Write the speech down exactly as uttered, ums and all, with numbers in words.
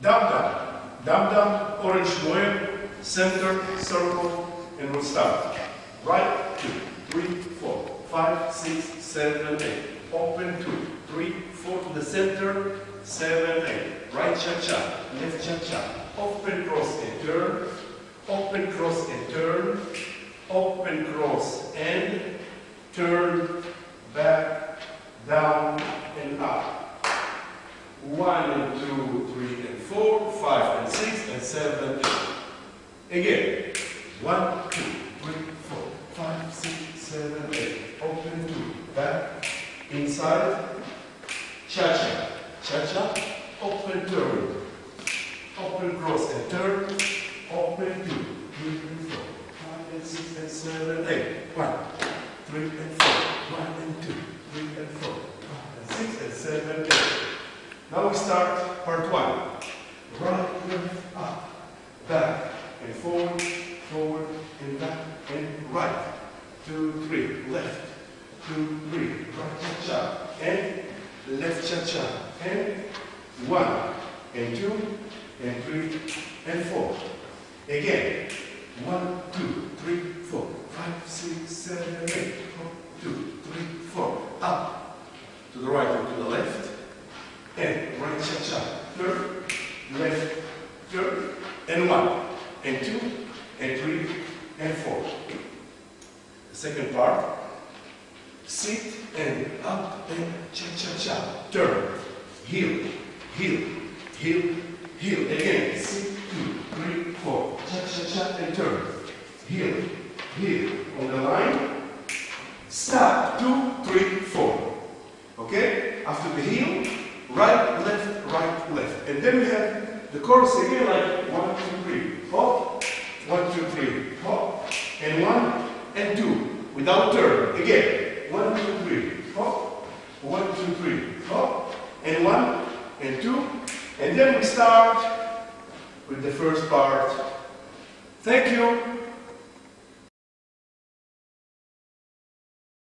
Dum-dum. Dum-dum, orange boy, center, circle, and we'll start. Right, two, three, four, five, six, seven, eight. Open, two, three, four to the center, seven, eight. Right cha-cha, left cha-cha. Open, cross, and turn. Open, cross, and turn. Open, cross, and turn, back, down, and up. One and two, three and four, five and six and seven, eight. Again. One, two, three, four, five, six, seven, eight. Open, two, back, inside, cha-cha, cha-cha, open, turn, open, cross and turn, open, two, three and four, five and six and seven, eight. One, three and four, one and two, three and four, five and six and seven, eight. Now we start part one. Right, left, up, back, and forward, forward, and back, and right. Two, three, left, two, three, right cha-cha, and left cha-cha, and one, and two, and three, and four. Again. One, two, three, four, five, six, seven, eight. One, two, three, four. Up. To the right or to the left. And right cha-cha, turn, left, turn, and one, and two, and three, and four. The second part, sit and up and cha-cha-cha, turn, heel, heel, heel, heel. Again, sit, two, three, four, cha-cha-cha, and turn, heel, heel. On the line, stop, two, three, four. Okay? After the heel, right, left, right, left. And then we have the chorus again like one, two, three, hop, one, two, three, hop, and one, and two, without turn. Again, one, two, three, hop, one, two, three, hop, and one, and two, and then we start with the first part. Thank you.